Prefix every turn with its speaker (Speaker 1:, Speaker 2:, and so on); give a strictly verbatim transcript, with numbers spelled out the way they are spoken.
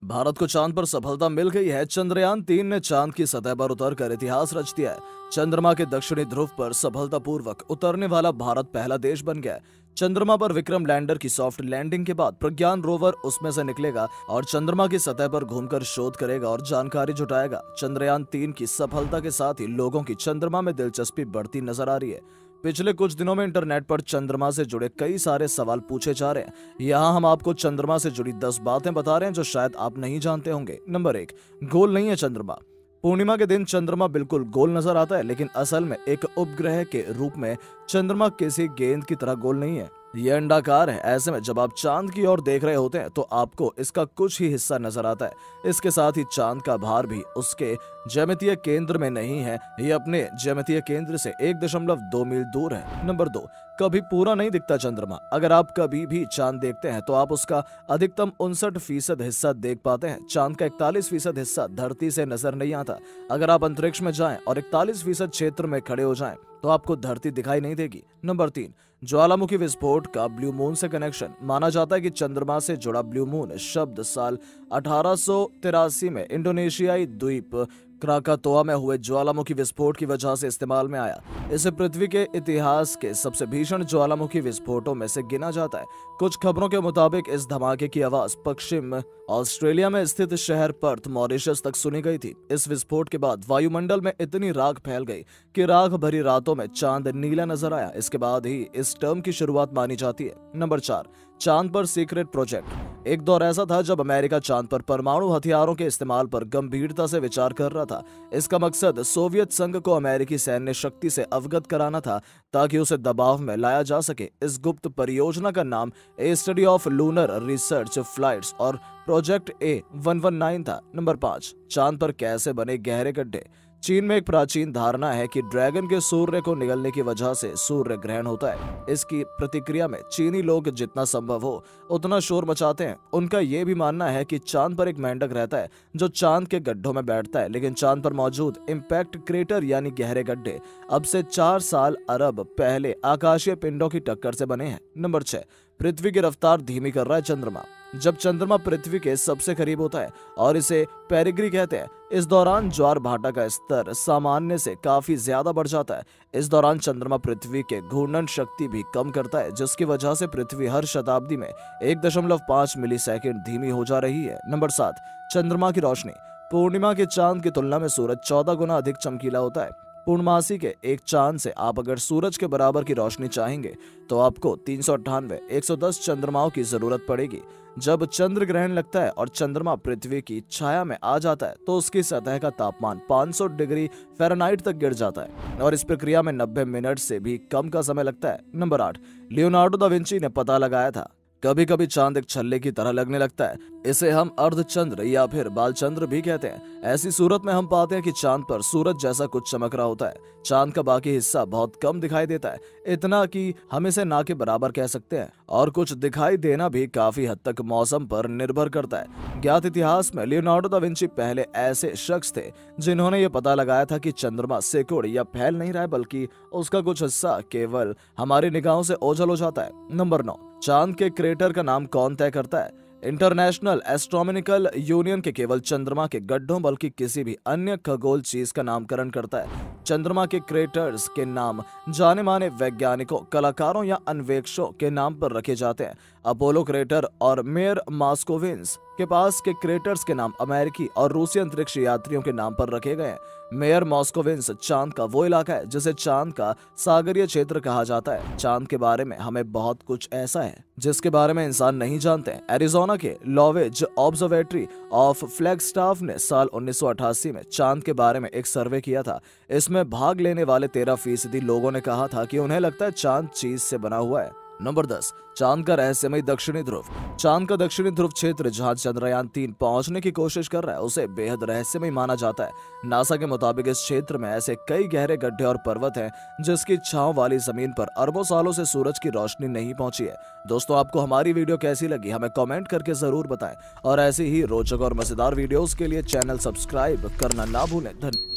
Speaker 1: भारत को चांद पर सफलता मिल गई है। चंद्रयान तीन ने चांद की सतह पर उतरकर इतिहास रच दिया है। चंद्रमा के दक्षिणी ध्रुव पर सफलतापूर्वक उतरने वाला भारत पहला देश बन गया है। चंद्रमा पर विक्रम लैंडर की सॉफ्ट लैंडिंग के बाद प्रज्ञान रोवर उसमें से निकलेगा और चंद्रमा की सतह पर घूमकर शोध करेगा और जानकारी जुटाएगा। चंद्रयान तीन की सफलता के साथ ही लोगों की चंद्रमा में दिलचस्पी बढ़ती नजर आ रही है। पिछले कुछ दिनों में इंटरनेट पर चंद्रमा से जुड़े कई सारे सवाल पूछे जा रहे हैं। यहाँ हम आपको चंद्रमा से जुड़ी दस बातें बता रहे हैं जो शायद आप नहीं जानते होंगे। नंबर एक, गोल नहीं है चंद्रमा। पूर्णिमा के दिन चंद्रमा बिल्कुल गोल नजर आता है, लेकिन असल में एक उपग्रह के रूप में चंद्रमा किसी गेंद की तरह गोल नहीं है। यह अंडाकार है। ऐसे में जब आप चांद की ओर देख रहे होते हैं तो आपको इसका कुछ ही हिस्सा नजर आता है। इसके साथ ही चांद का भार भी उसके ज्यामितीय केंद्र में नहीं है, ये अपने ज्यामितीय केंद्र से एक दशमलव दो मील दूर है। नंबर दो, कभी पूरा नहीं दिखता चंद्रमा। अगर आप कभी भी चांद देखते हैं तो आप उसका अधिकतम उनसठ फीसद हिस्सा देख पाते हैं। चांद का इकतालीस फीसद हिस्सा धरती से नजर नहीं आता। अगर आप अंतरिक्ष में जाएं और इकतालीस फीसद क्षेत्र में खड़े हो जाएं तो आपको धरती दिखाई नहीं देगी। नंबर तीन, ज्वालामुखी विस्फोट का ब्लू मून से कनेक्शन। माना जाता है कि चंद्रमा से जुड़ा ब्लू मून शब्द साल अठारह सौ तिरासी में इंडोनेशियाई द्वीप क्राकातोआ में हुए ज्वालामुखी विस्फोट की वजह से इस्तेमाल में आया। इसे पृथ्वी के इतिहास के सबसे भीषण ज्वालामुखी विस्फोटों में से गिना जाता है। कुछ खबरों के मुताबिक इस धमाके की आवाज पश्चिम ऑस्ट्रेलिया में स्थित शहर पर्थ मॉरिशस तक सुनी गई थी। इस विस्फोट के बाद वायुमंडल में इतनी राख फैल गई कि राख भरी रातों में चांद नीला नजर आया। इसके बाद ही इस टर्म की शुरुआत मानी जाती है। नंबर चार, चांद पर सीक्रेट प्रोजेक्ट। एक दौर ऐसा था जब अमेरिका चांद पर परमाणु हथियारों के इस्तेमाल पर गंभीरता से विचार कर रहा था। इसका मकसद सोवियत संघ को अमेरिकी सैन्य शक्ति से अवगत कराना था ताकि उसे दबाव में लाया जा सके। इस गुप्त परियोजना का नाम a study of lunar research flights और project A one one nine था। नंबर पाँच, चांद पर कैसे बने गहरे गड्ढे। चीन में एक प्राचीन धारणा है कि ड्रैगन के सूर्य को निगलने की वजह से सूर्य ग्रहण होता है। इसकी प्रतिक्रिया में चीनी लोग जितना संभव हो उतना शोर मचाते हैं। उनका यह भी मानना है कि चांद पर एक मेंढक रहता है जो चांद के गड्ढों में बैठता है, लेकिन चांद पर मौजूद इम्पैक्ट क्रेटर यानी गहरे गड्ढे अब से चार साल अरब पहले आकाशीय पिंडों की टक्कर से बने हैं। नंबर छह, पृथ्वी की रफ्तार धीमी कर रहा है चंद्रमा। जब चंद्रमा पृथ्वी के सबसे करीब होता है और इसे पेरिग्री कहते हैं, इस दौरान ज्वार भाटा का स्तर सामान्य से काफी ज्यादा बढ़ जाता है। इस दौरान चंद्रमा पृथ्वी के घूर्णन शक्ति भी कम करता है, जिसकी वजह से पृथ्वी हर शताब्दी में एक दशमलव पाँच मिली सेकेंड धीमी हो जा रही है। नंबर सात, चंद्रमा की रोशनी। पूर्णिमा के चांद की तुलना में सूरज चौदह गुना अधिक चमकीला होता है। पूर्णमासी के एक चांद से आप अगर सूरज के बराबर की रोशनी चाहेंगे तो आपको तीन सौ अट्ठानवे एक सौ दस चंद्रमाओं की जरूरत पड़ेगी। जब चंद्र ग्रहण लगता है और चंद्रमा पृथ्वी की छाया में आ जाता है तो उसकी सतह का तापमान पाँच सौ डिग्री फ़ारेनहाइट तक गिर जाता है और इस प्रक्रिया में नब्बे मिनट से भी कम का समय लगता है। नंबर आठ, लियोनार्डो दा विंची ने पता लगाया था कभी कभी चांद एक छल्ले की तरह लगने लगता है। इसे हम अर्धचंद्र या फिर बालचंद्र भी कहते हैं। ऐसी सूरत में हम पाते हैं कि चांद पर सूरज जैसा कुछ चमक रहा होता है। चांद का बाकी हिस्सा बहुत कम दिखाई देता है, इतना कि हम इसे ना के बराबर कह सकते हैं, और कुछ दिखाई देना भी काफी हद तक मौसम पर निर्भर करता है। ज्ञात इतिहास में लियोनार्डो दा विंची पहले ऐसे शख्स थे जिन्होंने ये पता लगाया था कि चंद्रमा सिकुड़ या फैल नहीं रहा है, बल्कि उसका कुछ हिस्सा केवल हमारी निगाहों से ओझल हो जाता है। नंबर नौ, चांद के क्रेटर का नाम कौन तय करता है। इंटरनेशनल एस्ट्रोनॉमिकल यूनियन के केवल चंद्रमा के गड्ढों बल्कि किसी भी अन्य खगोल चीज का नामकरण करता है। चंद्रमा के क्रेटर्स के नाम जाने माने वैज्ञानिकों, कलाकारों या अन्वेषकों के नाम पर रखे जाते हैं। अपोलो क्रेटर और मेयर मॉस्कोविंस के पास के क्रेटर्स के नाम अमेरिकी और रूसी अंतरिक्ष यात्रियों के नाम पर रखे गए हैं। मेयर मॉस्कोविंस चांद का वो इलाका है जिसे चांद का सागरीय क्षेत्र कहा जाता है। चांद के बारे में हमें बहुत कुछ ऐसा है जिसके बारे में इंसान नहीं जानते हैं। एरिजोना के लॉवेज ऑब्जर्वेटरी ऑफ फ्लैगस्टाफ ने साल उन्नीस सौ अठासी में चांद के बारे में एक सर्वे किया था। इसमें भाग लेने वाले तेरह फीसदी लोगों ने कहा था कि उन्हें लगता है चांद चीज से बना हुआ है। नंबर दस, चांद का रहस्यमय दक्षिणी ध्रुव। चांद का दक्षिणी ध्रुव क्षेत्र जहां चंद्रयान तीन पहुंचने की कोशिश कर रहा है उसे बेहद रहस्यमय माना जाता है। नासा के मुताबिक इस क्षेत्र में ऐसे कई गहरे गड्ढे और पर्वत हैं जिसकी छांव वाली जमीन पर अरबों सालों से सूरज की रोशनी नहीं पहुंची है। दोस्तों, आपको हमारी वीडियो कैसी लगी हमें कमेंट करके जरूर बताएं और ऐसी ही रोचक और मजेदार वीडियोस के लिए चैनल सब्सक्राइब करना ना भूलें। धन्यवाद।